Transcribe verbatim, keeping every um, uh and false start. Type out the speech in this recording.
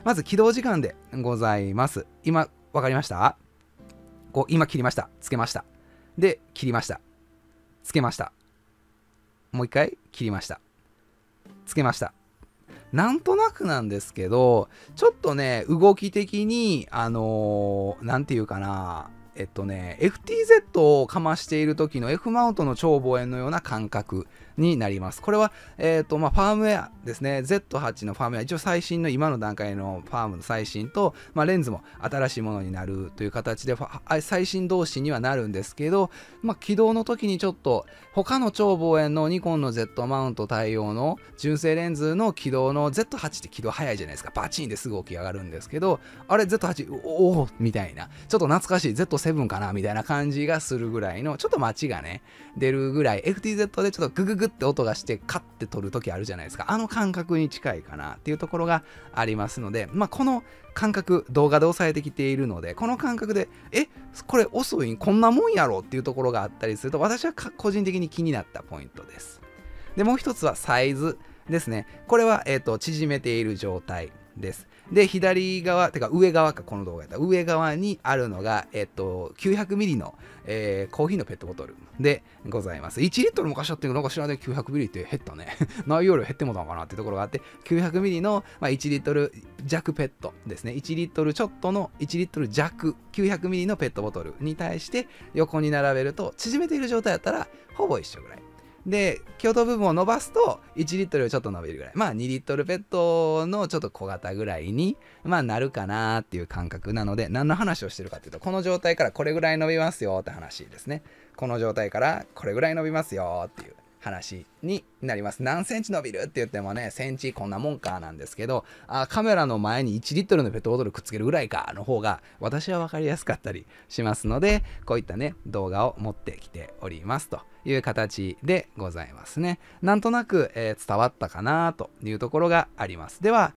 まず起動時間でございます。今、わかりました？こう、今切りました。つけました。で、切りました。つけました。もう一回切りました。つけました。なんとなくなんですけど、ちょっとね、動き的に、あのー、なんていうかな、えっとね、エフティーゼット をかましている時の F マウントの超望遠のような感覚になります。これは、えっと、まあ、ファームウェアですね。ゼットはち のファームウェア、一応最新の今の段階のファームの最新と、まあ、レンズも新しいものになるという形で、最新同士にはなるんですけど、まあ、起動の時にちょっと、他の超望遠のニコンの Z マウント対応の純正レンズの起動の ゼットはち って起動早いじゃないですか。バチンですぐ起き上がるんですけど、あれ ゼットはち、おおみたいな、ちょっと懐かしい ゼットセブン かなみたいな感じがするぐらいの、ちょっと待ちがね、出るぐらい、エフティーゼット でちょっとグググって音がして、カッて撮るときあるじゃないですか。あの感覚に近いかなっていうところがありますので、まあ、この感覚、動画で押さえてきているので、この感覚で、え、これ遅いんこんなもんやろっていうところがあったりすると、私は個人的に気になったポイントです。で、もう一つはサイズですね。これは、えっと、縮めている状態です。で、左側、てか上側か、この動画やったら上側にあるのが、えっと、きゅうひゃくミリの、えー、コーヒーのペットボトルでございます。いちリットル昔だっていうのが知らないできゅうひゃくミリって減ったね。内容量減ってもたのかなっていうところがあって、きゅうひゃくミリの、まあ、いちリットル弱ペットですね。いちリットルちょっとのいちリットル弱、きゅうひゃくミリのペットボトルに対して横に並べると、縮めている状態だったらほぼ一緒ぐらい。で、共同部分を伸ばすといちリットルちょっと伸びるぐらい。まあにリットルペットのちょっと小型ぐらいに、まあなるかなっていう感覚なので、何の話をしてるかっていうと、この状態からこれぐらい伸びますよって話ですね。この状態からこれぐらい伸びますよっていう話になります。何センチ伸びるって言ってもね、センチこんなもんかなんですけど、あ、カメラの前にいちリットルのペットボトルくっつけるぐらいかの方が私は分かりやすかったりしますので、こういったね、動画を持ってきておりますという形でございますね。なんとなく、えー、伝わったかなというところがあります。では、